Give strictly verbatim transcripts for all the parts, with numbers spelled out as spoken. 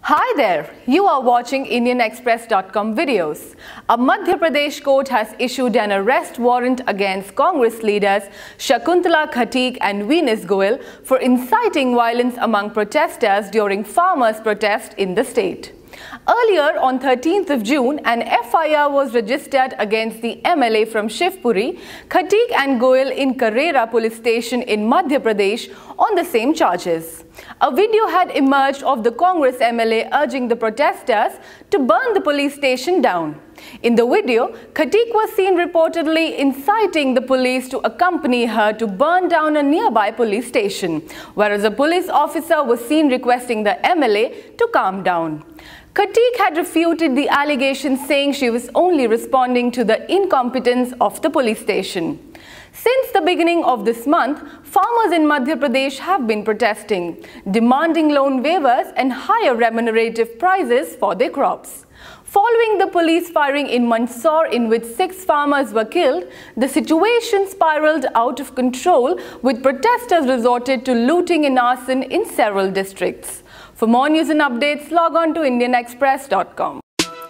Hi there, you are watching Indian Express dot com videos. A Madhya Pradesh court has issued an arrest warrant against Congress leaders Shakuntala Khatik and Venus Goyal for inciting violence among protesters during farmers' protest in the state. Earlier on thirteenth of June, an F I R was registered against the M L A from Shivpuri, Khatik and Goyal in Karera police station in Madhya Pradesh on the same charges. A video had emerged of the Congress M L A urging the protesters to burn the police station down. In the video, Khatik was seen reportedly inciting the police to accompany her to burn down a nearby police station, whereas a police officer was seen requesting the M L A to calm down. Khatik had refuted the allegations, saying she was only responding to the incompetence of the police station. Since the beginning of this month, farmers in Madhya Pradesh have been protesting, demanding loan waivers and higher remunerative prices for their crops. Following the police firing in Mandsaur, in which six farmers were killed, the situation spiraled out of control, with protesters resorted to looting and arson in several districts. For more news and updates, log on to Indian Express dot com.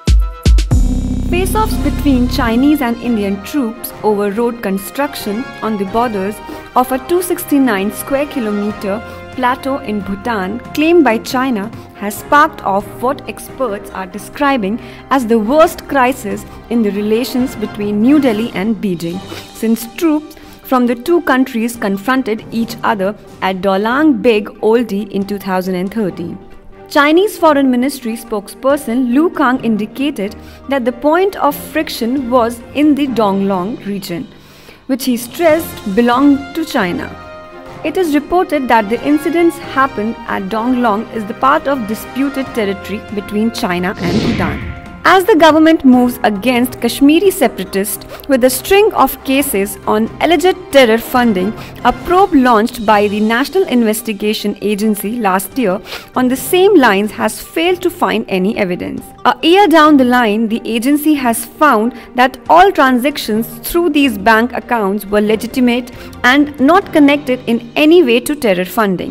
Face-offs between Chinese and Indian troops over road construction on the borders of a two hundred sixty-nine square kilometer plateau in Bhutan claimed by China has sparked off what experts are describing as the worst crisis in the relations between New Delhi and Beijing since troops from the two countries confronted each other at Dolang Beg Oldie in two thousand thirteen. Chinese Foreign Ministry spokesperson Lu Kang indicated that the point of friction was in the Donglong region, which he stressed belonged to China. It is reported that the incidents happened at Donglong is the part of disputed territory between China and Bhutan. As the government moves against Kashmiri separatists with a string of cases on alleged terror funding, a probe launched by the National Investigation Agency last year on the same lines has failed to find any evidence. A year down the line, the agency has found that all transactions through these bank accounts were legitimate and not connected in any way to terror funding.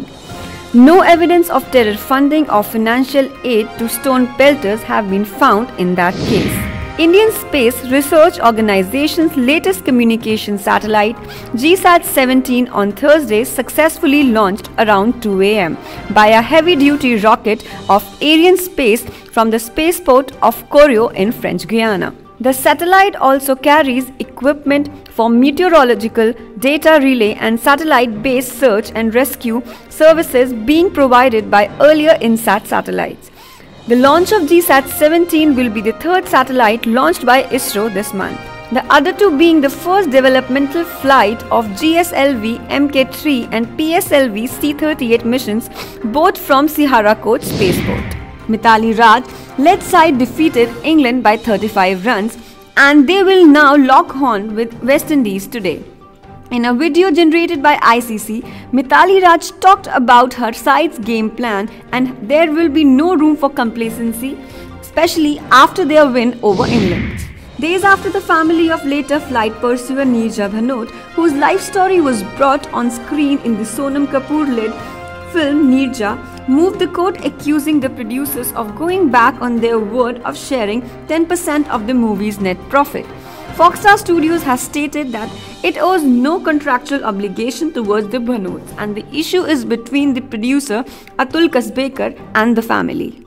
No evidence of terror funding or financial aid to stone pelters have been found in that case. Indian Space Research Organization's latest communication satellite G SAT seventeen on Thursday successfully launched around two A M by a heavy-duty rocket of Arianespace from the spaceport of Koryo in French Guiana. The satellite also carries equipment for meteorological data relay and satellite-based search and rescue services being provided by earlier INSAT satellites. The launch of G SAT seventeen will be the third satellite launched by ISRO this month, the other two being the first developmental flight of G S L V M K three and P S L V C thirty-eight missions, both from Siharakot spaceport. Mithali Raj led side defeated England by thirty-five runs, and they will now lock horn with West Indies today. In a video generated by I C C, Mithali Raj talked about her side's game plan, and there will be no room for complacency, especially after their win over England. Days after the family of later flight pursuer Neerja Bhanot, whose life story was brought on screen in the Sonam Kapoor-led film Neerja, moved the court accusing the producers of going back on their word of sharing ten percent of the movie's net profit. Foxstar Studios has stated that it owes no contractual obligation towards the Bhanots, and the issue is between the producer Atul Kasbekar and the family.